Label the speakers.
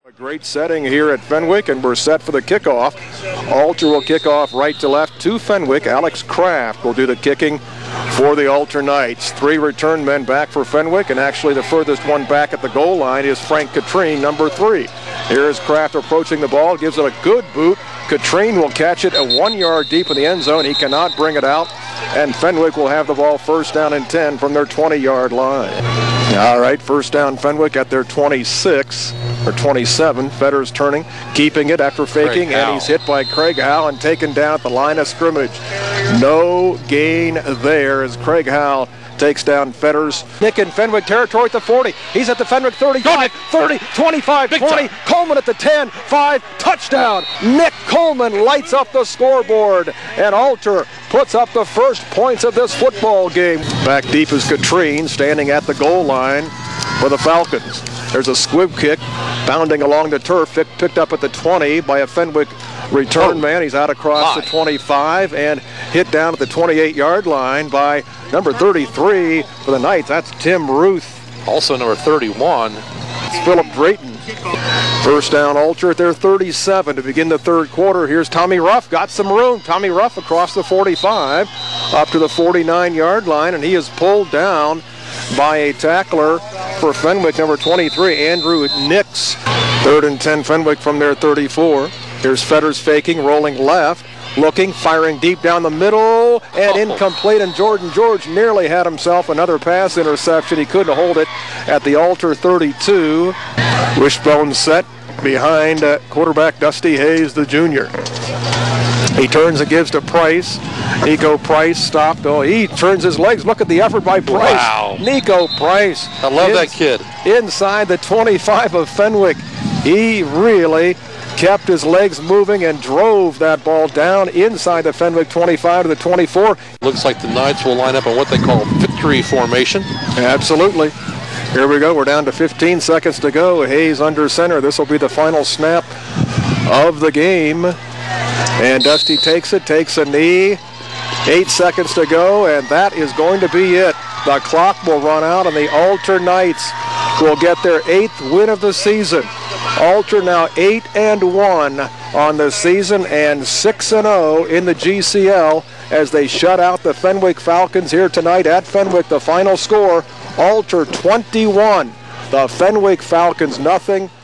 Speaker 1: A great setting here at Fenwick, and we're set for the kickoff. Alter will kick off right to left to Fenwick. Alex Kraft will do the kicking for the Alter Knights. 3 return men back for Fenwick, and actually the furthest one back at the goal line is Frank Katrine, number 3. Here is Kraft approaching the ball, gives it a good boot. Katrine will catch it at 1 yard deep in the end zone. He cannot bring it out, and Fenwick will have the ball first down and 10 from their 20-yard line. All right, first down Fenwick at their 26 or 27. Fetters turning, keeping it after faking, and he's hit by Craig Howell and taken down at the line of scrimmage. No gain there as Craig Howell takes down Fetters. Nick in Fenwick territory at the 40. He's at the Fenwick 35, 30, 25, 20. Coleman at the 10, 5, touchdown. Nick Coleman lights up the scoreboard, and Alter puts up the first points of this football game. Back deep is Katrine, standing at the goal line for the Falcons. There's a squib kick bounding along the turf, picked up at the 20 by a Fenwick return man. He's out across the 25 and hit down at the 28-yard line by number 33 for the Knights. That's Tim Ruth.
Speaker 2: Also number 31.
Speaker 1: It's Philip Drayton. First down Alter at their 37 to begin the third quarter. Here's Tommy Ruff, got some room. Tommy Ruff across the 45 up to the 49-yard line, and he is pulled down by a tackler for Fenwick, number 23, Andrew Nix. 3rd and 10 Fenwick from their 34. Here's Fetters faking, rolling left, looking, firing deep down the middle, and incomplete, and Jordan George nearly had himself another pass interception. He couldn't hold it at the Alter 32. Wishbone set behind quarterback Dusty Hayes, the junior. He turns and gives to Price. Nico Price stopped. Oh, he turns his legs. Look at the effort by Price.
Speaker 2: Wow.
Speaker 1: Nico Price.
Speaker 2: I love that kid.
Speaker 1: Inside the 25 of Fenwick. He really kept his legs moving and drove that ball down inside the Fenwick 25 to the 24.
Speaker 2: Looks like the Knights will line up in what they call victory formation.
Speaker 1: Absolutely. Here we go. We're down to 15 seconds to go. Hayes under center. This will be the final snap of the game. And Dusty takes it, takes a knee. 8 seconds to go, and that is going to be it. The clock will run out, and the Alter Knights will get their 8th win of the season. Alter now 8-1 on the season and 6-0 in the GCL as they shut out the Fenwick Falcons here tonight at Fenwick. The final score, Alter 21, the Fenwick Falcons nothing.